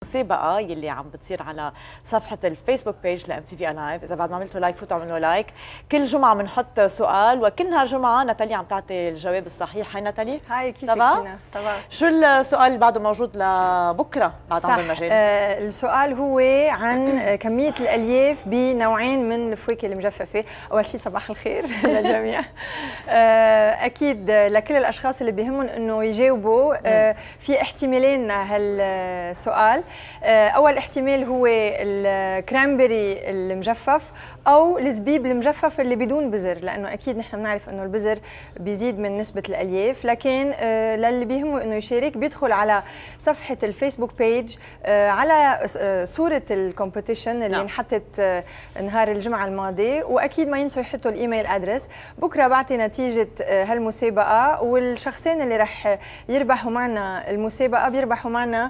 المسابقة يلي عم بتصير على صفحة الفيسبوك بيج لام تي في لايف، إذا بعد ما عملتوا لايك فوتوا اعملوا لايك. كل جمعة بنحط سؤال وكل نهار جمعة ناتالي عم تعطي الجواب الصحيح. هاي ناتالي؟ هاي كيفك تينا؟ صباح. شو السؤال اللي بعده موجود لبكرة بعد عمر المجال؟ السؤال هو عن كمية الألياف بنوعين من الفواكه المجففة. أول شيء صباح الخير للجميع. أكيد لكل الأشخاص اللي بيهمهم إنه يجاوبوا في احتمالين هالسؤال. أول احتمال هو الكرامبري المجفف أو الزبيب المجفف اللي بدون بذر، لأنه أكيد نحن بنعرف إنه البذر بيزيد من نسبة الألياف، لكن للي بيهمه إنه يشارك بيدخل على صفحة الفيسبوك بيج على صورة الكومبيتيشن اللي انحطت نهار الجمعة الماضي، وأكيد ما ينسوا يحطوا الإيميل أدرس. بكرة بعطي نتيجة هالمسابقة، والشخصين اللي رح يربحوا معنا المسابقة بيربحوا معنا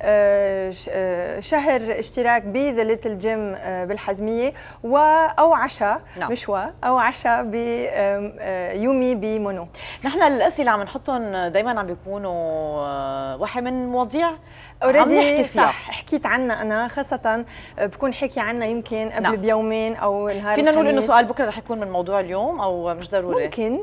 شهر اشتراك بذا ليتل جيم بالحزمية أو عشاء أو عشاء يومي بمونو. نحن الأسئلة عم نحطهم دايما عم بيكونوا واحد من مواضيع اوريدي صح حكيت عنها انا، خاصة بكون حكي عنها يمكن قبل بيومين او نهار فينا نقول انه سؤال بكره رح يكون من موضوع اليوم او مش ضروري؟ ممكن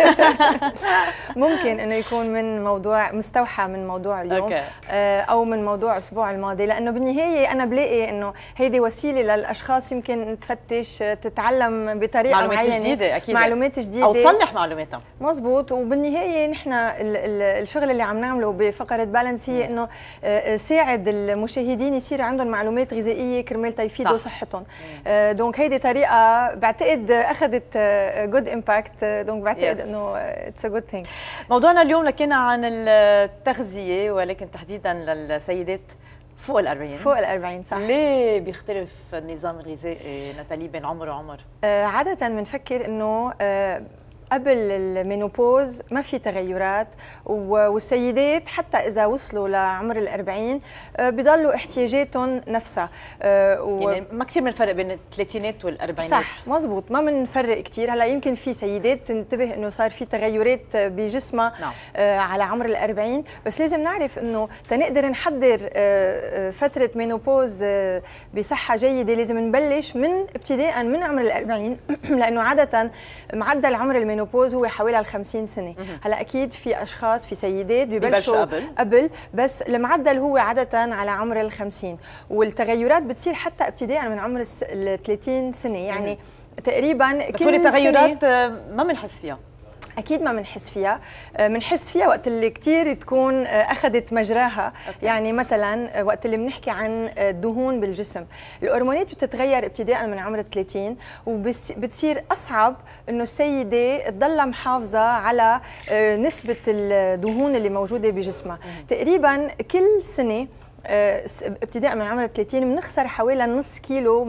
ممكن انه يكون من موضوع مستوحى من موضوع اليوم او من موضوع الاسبوع الماضي، لانه بالنهايه انا بلاقي انه هيدي وسيله للاشخاص يمكن تفتش تتعلم بطريقه معلومات معينه، جديده اكيد معلومات جديده او تصلح معلوماتها. مزبوط. وبالنهايه نحن الشغل اللي عم نعمله بفقره بالانس هي انه ساعد المشاهدين يصير عندهم معلومات غذائيه كرمال تيفيدوا صحتهم. دونك هيدي طريقه بعتقد اخذت جود امباكت، دونك بعتقد انه اتس ا جود ثينج. موضوعنا اليوم كان عن التغذيه، ولكن تحديدا للسيدات فوق ال40. فوق ال40 صح. ليه بيختلف النظام الغذائي ناتالي بين عمر وعمر؟ عاده بنفكر انه قبل المينوبوز ما في تغيرات، والسيدات حتى إذا وصلوا لعمر ال40 بيضلوا احتياجاتهم نفسها. يعني ما كثير بنفرق بين الثلاثينات والأربعينات. صح مزبوط، ما بنفرق كثير. هلا يمكن في سيدات تنتبه انه صار في تغيرات بجسمها على عمر ال40، بس لازم نعرف انه تنقدر نحضر فترة مينوبوز بصحة جيدة لازم نبلش من ابتداء من عمر ال40 لأنه عادة معدل عمر المينوبوز هو حوالي 50 سنة. هلا اكيد في اشخاص في سيدات ببلشوا قبل، بس المعدل هو عادة على عمر ال50، والتغيرات بتصير حتى ابتداء من عمر ال30 سنة، يعني تقريبا بس كل التغيرات ما بنحس فيها. أكيد ما بنحس فيها، بنحس فيها وقت اللي كتير تكون أخذت مجراها. يعني مثلا وقت اللي بنحكي عن الدهون بالجسم، الهرمونات بتتغير ابتداء من عمر 30، وبتصير أصعب إنه السيدة تضلها محافظة على نسبة الدهون اللي موجودة بجسمها. تقريبا كل سنة ابتداء من عمر 30 بنخسر حوالي نص كيلو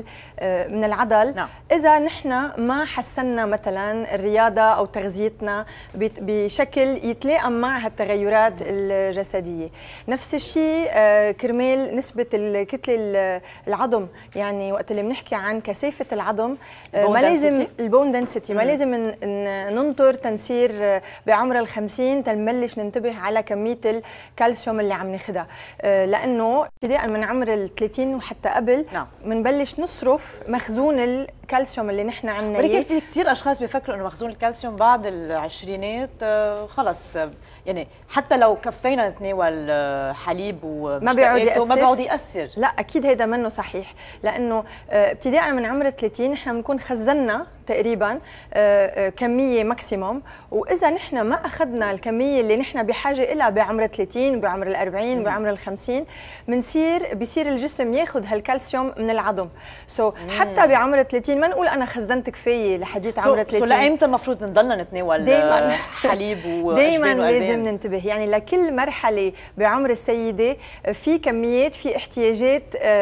من العضل. اذا نحن ما حسنا مثلا الرياضه او تغذيتنا بشكل يتلائم مع هالتغيرات الجسديه. نفس الشيء كرمال نسبه الكتله العظم، يعني وقت اللي بنحكي عن كثافه العظم ما لازم البون دنسيتي ما لازم ننطر تنسير بعمر ال50 تنبلش ننتبه على كميه الكالسيوم اللي عم ناخذها، لانه ابتداء من عمر ال30 وحتى قبل بنبلش نصرف مخزون الكالسيوم اللي نحن عندنا. ولكن في كثير اشخاص بيفكروا انه مخزون الكالسيوم بعد العشرينات خلص، يعني حتى لو كفينا نتناول حليب ما بيعود يأثر. لا اكيد هذا منه صحيح، لانه ابتداء من عمر ال30 نحن بنكون خزنا تقريبا كميه ماكسيموم، واذا نحن ما اخذنا الكميه اللي نحن بحاجه لها بعمر ال30 بعمر ال40 بعمر ال50 بيصير الجسم ياخذ هالكالسيوم من العظم. حتى بعمر ال30 ما نقول انا خزنت كفايه لحديت عمر ال30. لأيمتى المفروض نضلنا نتناول دايما حليب دايما لازم ننتبه، يعني لكل مرحله بعمر السيده في كميات، في احتياجات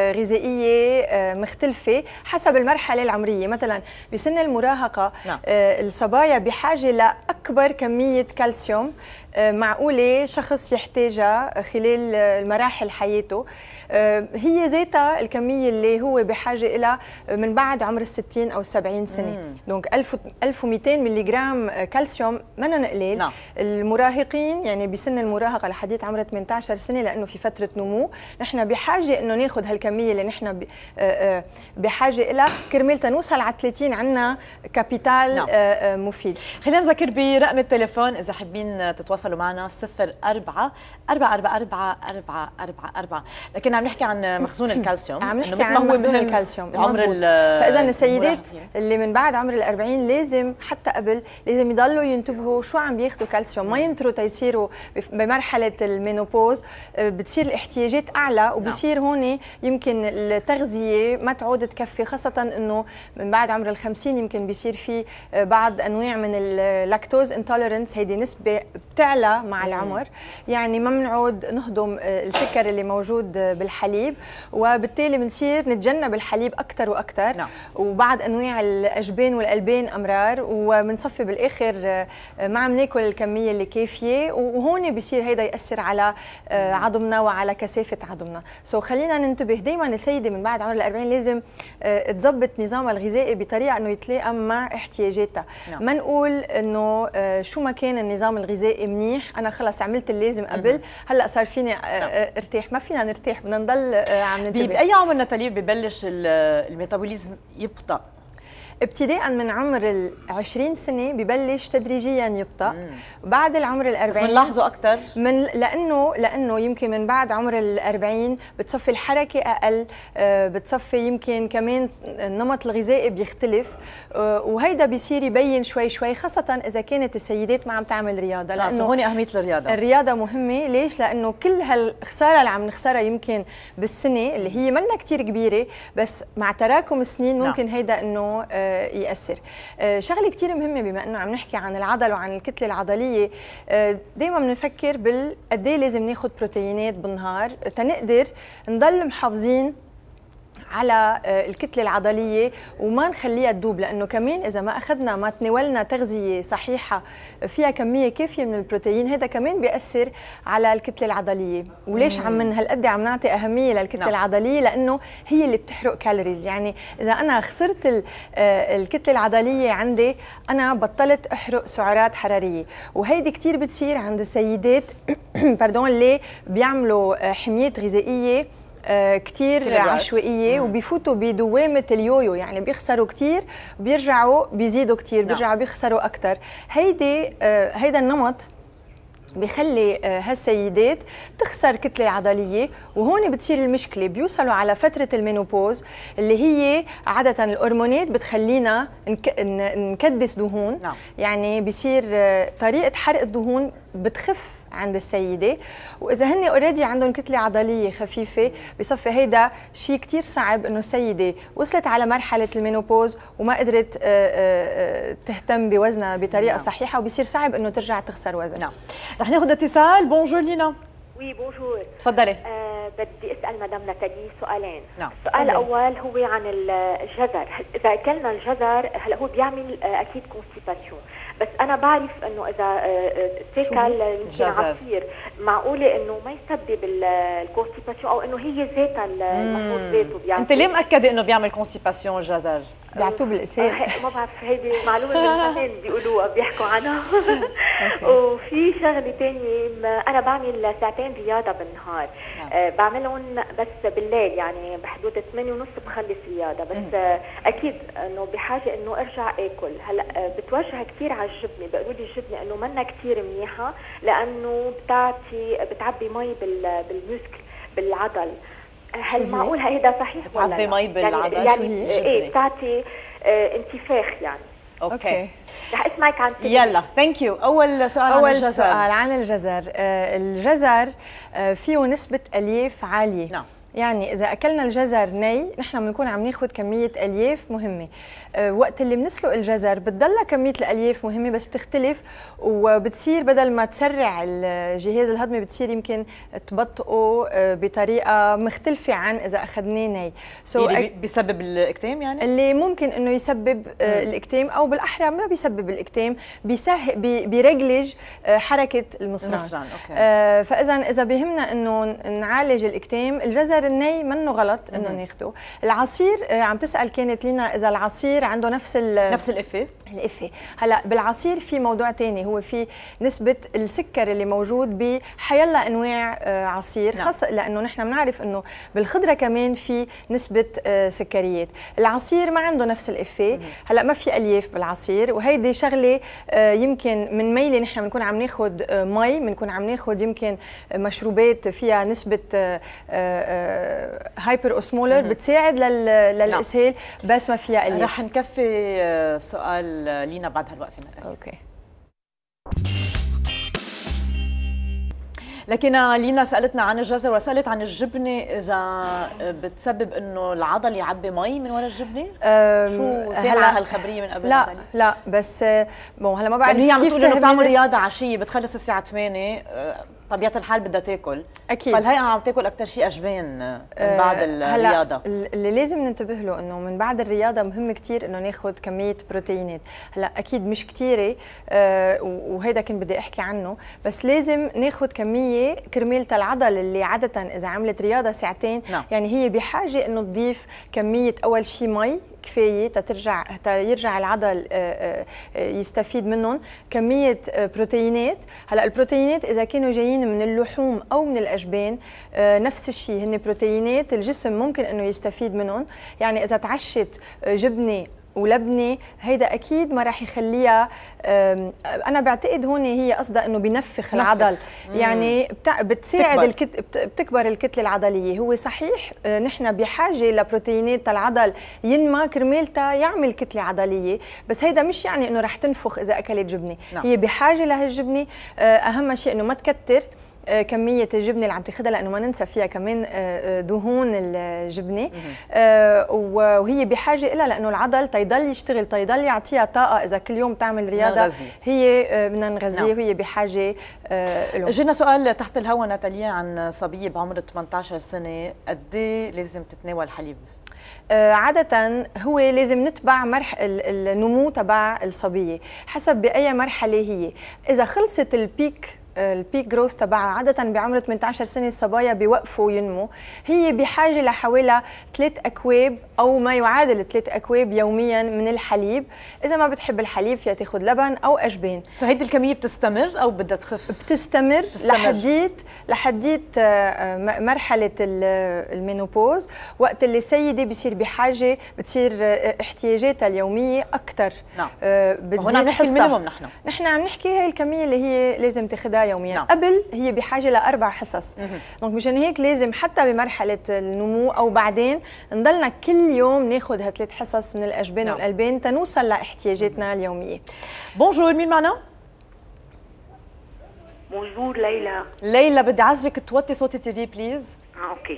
غذائيه مختلفه حسب المرحله العمريه. مثلا بسن المراهقه الصبايا بحاجه لاكبر كميه كالسيوم معقوله شخص يحتاجها خلال المراحل حياته، هي ذاتها الكميه اللي هو بحاجه لها من بعد عمر ال60 60 او 70 سنه. دونك 1200 ملي جرام كالسيوم منه قليل. نعم. المراهقين يعني بسن المراهقه لحديت عمر 18 سنه لانه في فتره نمو، نحن بحاجه انه ناخذ هالكميه اللي نحن بحاجه لها كرمال تنوصل على 30 عندنا كابيتال. نعم. مفيد. خلينا نذكر برقم التليفون اذا حابين تتواصلوا معنا 04 444 444. لكن عم نحكي عن مخزون الكالسيوم. عم نحكي عن مخزون الكالسيوم عمر فاذا السيدات اللي من بعد عمر ال40 لازم حتى قبل لازم يضلوا ينتبهوا شو عم بياخذوا كالسيوم، ما ينطروا تيصيروا بمرحله المينوبوز بتصير الاحتياجات اعلى وبصير هون يمكن التغذيه ما تعود تكفي، خاصه انه من بعد عمر ال50 يمكن بيصير في بعض انواع من اللاكتوز انتوليرنس، هيدي نسبه بتعلى مع العمر، يعني ما بنعود نهضم السكر اللي موجود بالحليب وبالتالي بنصير نتجنب الحليب اكثر واكثر. نعم. وبعض انواع الاجبان والالبان امرار وبنصفي بالاخر ما عم ناكل الكميه اللي كافيه، وهون بصير هيدا ياثر على عظمنا وعلى كثافه عظمنا. خلينا ننتبه دائما السيده من بعد عمر ال40 لازم تظبط نظامها الغذائي بطريقه انه يتلائم مع احتياجاتها. نعم. ما نقول انه شو ما كان النظام الغذائي منيح انا خلص عملت اللازم قبل هلا صار فيني ارتاح، ما فينا نرتاح، بدنا نضل عم ننتبه. باي عمر ناتالي ببلش الميتابوليزم يبطأ؟ ابتداء من عمر ال20 سنه ببلش تدريجيا يبطأ. بعد العمر ال40 بس بنلاحظه اكثر لانه يمكن من بعد عمر ال40 بتصفي الحركه اقل، بتصفي يمكن كمان النمط الغذائي بيختلف، وهيدا بيصير يبين شوي شوي، خاصه اذا كانت السيدات ما عم تعمل رياضه. لانه هون اهميه الرياضه مهمه. ليش؟ لانه كل هالخساره اللي عم نخسرها يمكن بالسنه اللي هي منا كثير كبيره، بس مع تراكم السنين ممكن هيدا انه يأثر. شغله كثير مهمه بما انه عم نحكي عن العضل وعن الكتله العضليه، دائما بنفكر قد ايه لازم ناخذ بروتينات بالنهار تنقدر نضل محافظين على الكتله العضليه وما نخليها تدوب، لانه كمان اذا ما تناولنا تغذيه صحيحه فيها كميه كافيه من البروتين، هذا كمان بياثر على الكتله العضليه. وليش من هالقد عم نعطي اهميه للكتله العضليه؟ لانه هي اللي بتحرق كالوريز. يعني اذا انا خسرت الكتله العضليه عندي انا بطلت احرق سعرات حراريه، وهيدي كثير بتصير عند السيدات اللي بيعملوا حميات غذائيه كتير عشوائيه وبيفوتوا بدوامه اليويو، يعني بيخسروا كتير وبيرجعوا بيزيدوا كتير، بيرجعوا بيخسروا اكثر. هيدا النمط بيخلي هالسيدات تخسر كتله عضليه، وهون بتصير المشكله. بيوصلوا على فتره المينوبوز اللي هي عاده الهرمونات بتخلينا نكدس دهون. نعم. يعني بيصير طريقه حرق الدهون بتخف عند السيده، واذا هن اوريدي عندهم كتله عضليه خفيفه بصفي هيدا شيء كثير صعب انه السيده وصلت على مرحله المينوبوز وما قدرت تهتم بوزنها بطريقه صحيحه، وبصير صعب انه ترجع تخسر وزن. نعم. رح ناخذ اتصال. بونجور لينا. وي بونجور. تفضلي. بدي اسال مدام ناتالي سؤالين. نعم. السؤال الاول هو عن الجزر، اذا اكلنا الجزر هلا هو بيعمل اكيد كونستيباسيون، بس انا بعرف انه اذا تاكل يمكن عصير معقوله انه ما يسبب الكونستيباسيون، او انه هي ذاتها المفروض ذاته بيعمل. انت ليه مأكده انه بيعمل كونستيباسيون الجزر؟ بيعطوه بالاسهال. ما بعرف، هيدي معلومه من بيقولوها بيحكوا عنها. وفي شغله ثانيه، انا بعمل ساعتين رياضه بالنهار. بعملهم بس بالليل، يعني بحدود 8:30 بخلص رياضه، بس اكيد انه بحاجه انه ارجع اكل. هلا بتوجه كثير على الجبنه، بيقولوا لي الجبنه انه منا كثير منيحه لانه بتعبي مي بالمسكل بالعضل. هل معقول هيدا صحيح ولا لا؟ بتعبي مي بالعضل؟ يعني ايه بتعطي انتفاخ يعني. اوكي. رح اسمعك عن يلا ثانك يو. اول سؤال عن الجزر. الجزر فيه نسبه الياف عاليه. نعم. يعني إذا أكلنا الجزر ني نحن بنكون عم ناخذ كمية ألياف مهمة. وقت اللي بنسلق الجزر بتضلها كمية الألياف مهمة، بس بتختلف وبتصير بدل ما تسرع الجهاز الهضمي بتصير يمكن تبطئه بطريقة مختلفة عن إذا أخذناه ني. اللي بيسبب الإكتام، يعني اللي ممكن إنه يسبب الإكتام، أو بالأحرى ما بيسبب الإكتام، بيرجلج حركة المصران. أوكي. فإذا بيهمنا إنه نعالج الإكتام. الجزر السكر الني منه غلط انه ناخده. العصير عم تسال كانت لينا اذا العصير عنده نفس الإفة. هلا بالعصير في موضوع ثاني، هو في نسبه السكر اللي موجود بحيلا انواع عصير، خاصه لانه نحن بنعرف انه بالخضره كمان في نسبه سكريات. العصير ما عنده نفس الإفة. هلا ما في الياف بالعصير، وهيدي شغله يمكن من ميله نحن بنكون عم ناخذ مي، بنكون عم ناخذ يمكن مشروبات فيها نسبه هايبر اوسمولر بتساعد للاسهال، بس ما فيها الياف. رح نكفي سؤال لينا بعد هالوقفه نتاليا. اوكي. لكن لينا سالتنا عن الجزر وسالت عن الجبنه اذا بتسبب انه العضل يعبي مي من وراء الجبنه. شو سامعه هالخبريه من قبل؟ لا بس هلا ما بعرف هي عم تقول انه بتعمل رياضه عشيه بتخلص الساعه 8، طبيعه الحال بدها تاكل اكيد، فالهيئه عم تاكل اكثر شيء اجبان من بعد الرياضه. اللي لازم ننتبه له انه من بعد الرياضه مهم كثير انه ناخذ كميه بروتينات. هلا اكيد مش كثيره وهيدا كنت بدي احكي عنه، بس لازم ناخذ كميه كرمال العضل اللي عاده اذا عملت رياضه ساعتين يعني هي بحاجه انه تضيف كميه اول شيء مي كفايه يرجع العضل يستفيد منهم، كميه بروتينات. هلا البروتينات اذا كانوا جايين من اللحوم او من الاجبان نفس الشيء، هن بروتينات الجسم ممكن انه يستفيد منهم. يعني اذا تعشت جبنه ولبنه هيدا اكيد ما راح يخليها، انا بعتقد هون هي قصدها انه بنفخ العضل. يعني بتساعد بتكبر الكتله العضليه. هو صحيح نحن بحاجه لبروتينات العضل ينمى كرمالتا يعمل كتله عضليه، بس هيدا مش يعني انه راح تنفخ اذا اكلت جبنه. هي بحاجه لهالجبنه. اهم شيء انه ما تكتر كمية الجبنة اللي عم تاخذها، لأنه ما ننسى فيها كمان دهون الجبنة، وهي بحاجة لها لأنه العضل تيضل يشتغل تيضل يعطيها طاقة. إذا كل يوم تعمل رياضة هي بدنا نغذيه وهي بحاجة له. جينا سؤال تحت الهواء ناتاليا عن صبية بعمر 18 سنة، قد ايه لازم تتناول حليب؟ عادة هو لازم نتبع النمو تبع الصبية حسب بأي مرحلة هي. إذا خلصت البيك جروث تبعها، عادة بعمر 18 سنة الصبايا بيوقفوا ينمو، هي بحاجة لحوالي 3 أكواب أو ما يعادل 3 أكواب يوميا من الحليب. إذا ما بتحب الحليب فيها تاخذ لبن أو أجبان. هيدي الكمية بتستمر أو بدها تخف؟ بتستمر لحديت مرحلة المينوبوز، وقت اللي السيدة بتصير احتياجاتها اليومية أكثر. هون عم نحكي المينيموم. نحن عم نحكي هاي الكمية اللي هي لازم تاخذها يوميا. قبل هي بحاجه ل4 حصص. دونك مشان هيك لازم حتى بمرحله النمو او بعدين نضلنا كل يوم ناخذ ه3 حصص من الاجبان والالبان تنوصل لاحتياجاتنا اليوميه. بونجور، مين معنا؟ بونجور ليلى. ليلى بدي اعذبك توطي صوت التي في بليز. اوكي.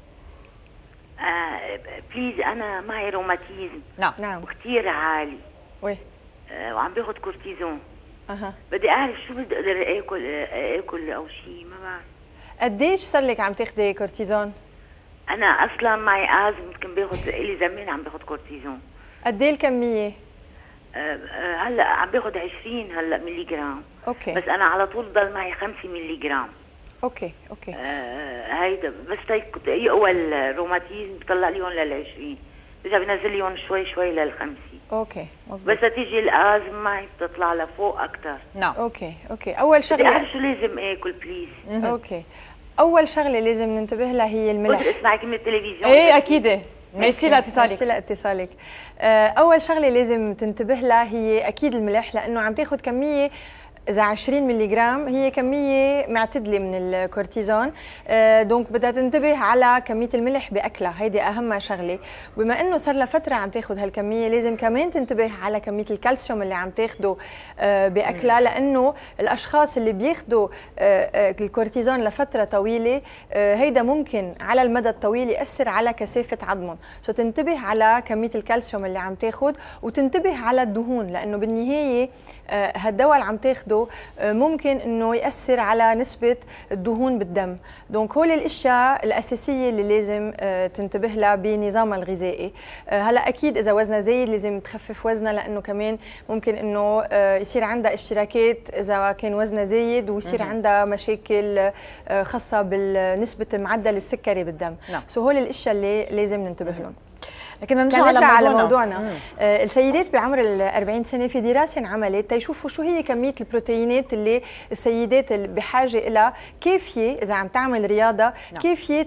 بليز انا معي روماتيزم. نعم. وكثير عالي. وي. وعم باخذ كورتيزون. بدي اعرف شو بدي اقدر اكل او شيء، ما بعرف. قديش صار لك عم تاخذي كورتيزون؟ انا اصلا معي ازمه، يمكن باخذ لي زمان عم باخذ كورتيزون. قد ايه الكميه؟ هلا عم باخذ 20 هلا ملي جرام. اوكي. بس انا على طول ضل معي 5 ملي جرام. اوكي. هيدا بس يقوى الروماتيزم بطلع ليهم لل20، برجع بنزل ليهم شوي شوي لل50. اوكي مزبوط. بس تيجي الازمه معي بتطلع لفوق اكثر. اوكي. اول شغله بدي اعرف شو لازم اكل بليز. اوكي. اول شغله لازم ننتبه لها هي الملح. كنت اسمعك من التلفزيون. ايه اكيد. ميرسي لاتصالك. اول شغله لازم تنتبه لها هي اكيد الملح، لانه عم تاخذ كميه إذا 20 ملي جرام هي كمية معتدلة من الكورتيزون. دونك بدها تنتبه على كمية الملح بأكلها، هيدي أهم شغلة. بما إنه صار لها فترة عم تاخذ هالكمية لازم كمان تنتبه على كمية الكالسيوم اللي عم تاخده بأكلها، لأنه الأشخاص اللي بياخذوا الكورتيزون لفترة طويلة هيدا ممكن على المدى الطويل يأثر على كثافة عظمهم. تنتبه على كمية الكالسيوم اللي عم تاخذ، وتنتبه على الدهون، لأنه بالنهاية هالدواء اللي عم تاخده ممكن انه ياثر على نسبه الدهون بالدم. دونك هول الاشياء الاساسيه اللي لازم تنتبه لها بنظامها الغذائي. هلا اكيد اذا وزنها زايد لازم تخفف وزنها، لانه كمان ممكن انه يصير عندها اشتراكات اذا كان وزنها زايد، ويصير عندها مشاكل خاصه بالنسبه معدل السكري بالدم. سو هول الاشياء اللي لازم ننتبه لهم. لكن نرجع على موضوعنا. السيدات بعمر ال 40 سنه في دراسه انعملت تيشوفوا شو هي كميه البروتينات اللي السيدات اللي بحاجه لها كافيه اذا عم تعمل رياضه، كافيه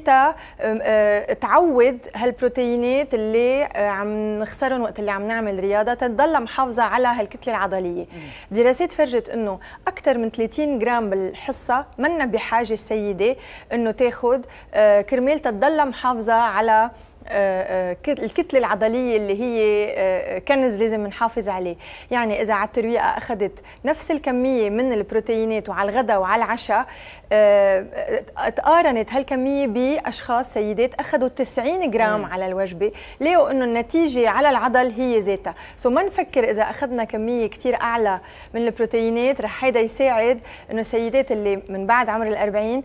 تعود هالبروتينات اللي عم نخسرهم وقت اللي عم نعمل رياضه تضلها محافظه على هالكتله العضليه. دراسات فرجت انه اكثر من 30 جرام بالحصه منا بحاجه السيده انه تاخذ كرمال تضلها محافظه على الكتله العضليه اللي هي كنز لازم نحافظ عليه. يعني اذا على الترويقه اخذت نفس الكميه من البروتينات وعلى الغداء وعلى العشاء، تقارنت هالكميه باشخاص سيدات اخذوا 90 جرام على الوجبه، لقوا انه النتيجه على العضل هي ذاتها. ما نفكر اذا اخذنا كميه كثير اعلى من البروتينات رح هيدا يساعد انه السيدات اللي من بعد عمر ال40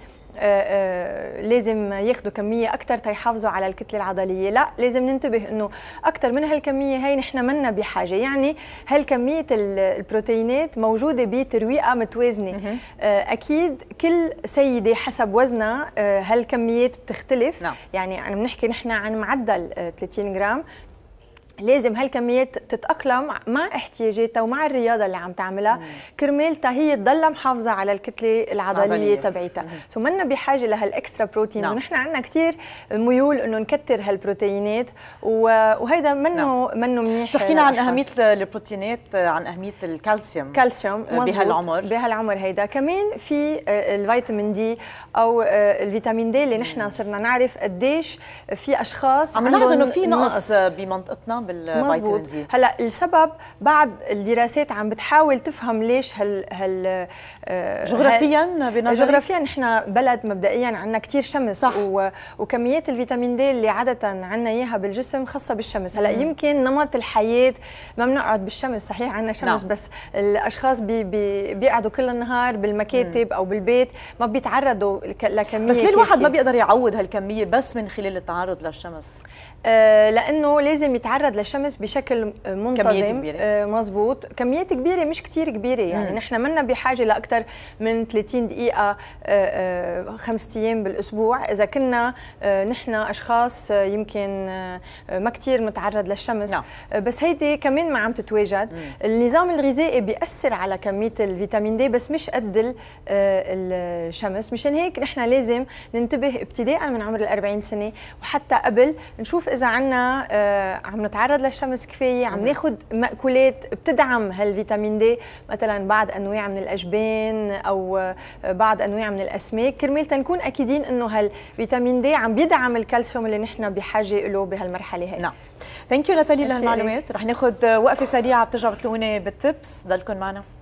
لازم ياخذوا كميه اكثر تيحافظوا على الكتله العضليه. لا، لازم ننتبه انه اكثر من هالكميه هي نحن منا بحاجه. يعني هالكميه البروتينات موجوده بترويقه متوازنه. اكيد كل سيده حسب وزنها هالكميات بتختلف. يعني انا بنحكي نحن عن معدل 30 جرام، لازم هالكميات تتأقلم مع احتياجاتها ومع الرياضة اللي عم تعملها كرمال هي تضلها محافظة على الكتلة العضلية تبعيتها. منا بحاجة لهالاكسترا بروتينز، ونحن عندنا كثير ميول انه نكتر هالبروتينات، وهيدا منه منيح. حكينا عن أهمية البروتينات، عن أهمية الكالسيوم بهالعمر هيدا. كمان في الفيتامين دي او الفيتامين دي اللي نحن صرنا نعرف قديش في اشخاص عم نلاحظ انه في نقص بمنطقتنا بالفيتامين دي. هلا السبب بعد الدراسات عم بتحاول تفهم ليش جغرافيا نحن بلد مبدئيا عندنا كثير شمس، وكميات الفيتامين دي اللي عاده عندنا اياها بالجسم خاصه بالشمس. هلا يمكن نمط الحياه ما بنقعد بالشمس، صحيح عندنا شمس بس الاشخاص بيقعدوا كل النهار بالمكاتب او بالبيت ما بيتعرضوا لكميه. بس ليه الواحد ما بيقدر يعوض هالكميه بس من خلال التعرض للشمس؟ لانه لازم يتعرض للشمس بشكل منتظم. مزبوط، كميات كبيره مش كتير كبيره. يعني نحن منا بحاجه لاكثر من 30 دقيقه 5 ايام بالاسبوع اذا كنا نحن اشخاص يمكن ما كتير متعرض للشمس. بس هيدي كمان ما عم تتواجد. النظام الغذائي بيأثر على كميه الفيتامين دي بس مش قد الشمس. مشان هيك نحن لازم ننتبه ابتداء من عمر ال40 سنه وحتى قبل، نشوف اذا عنا عم نتعرض للشمس كفايه، عم ناخذ مأكولات بتدعم هالفيتامين دي، مثلا بعض انواع من الاجبان او بعض انواع من الاسماك، كرمال تنكون اكيدين انه هالفيتامين دي عم بيدعم الكالسيوم اللي نحن بحاجه له بهالمرحله هي. نعم. ثانك يو ناتالي لهالمعلومات. رح ناخذ وقفه سريعه، بترجعوا بتلاقوني بالتبس، ضلكم معنا.